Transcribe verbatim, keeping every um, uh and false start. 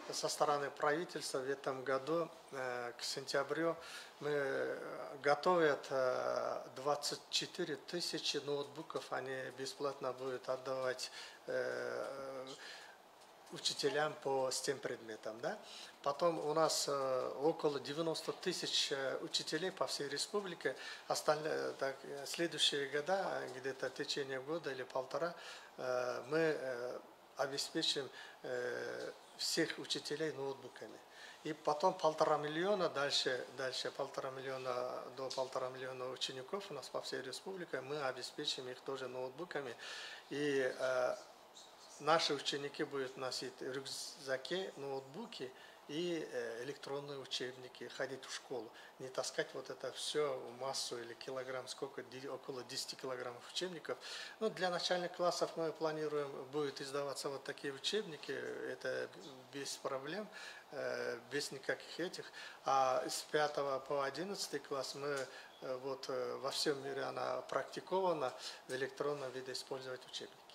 со стороны правительства в этом году к сентябрю мы готовят двадцать четыре тысячи ноутбуков, они бесплатно будут отдавать учителям по STEM предметам. Да? Потом у нас около девяноста тысяч учителей по всей республике. Остальные, так, следующие года, где-то в течение года или полтора, мы обеспечим всех учителей ноутбуками. И потом полтора миллиона, дальше, дальше полтора миллиона, до полтора миллиона учеников у нас по всей республике, мы обеспечим их тоже ноутбуками. И наши ученики будут носить рюкзаки, ноутбуки и электронные учебники, ходить в школу. Не таскать вот это все в массу или килограмм, сколько, около десяти килограммов учебников. Ну, для начальных классов мы планируем, будет издаваться вот такие учебники, это без проблем, без никаких этих. А с пятого по одиннадцатый класс мы, вот во всем мире она практикована, в электронном виде использовать учебники.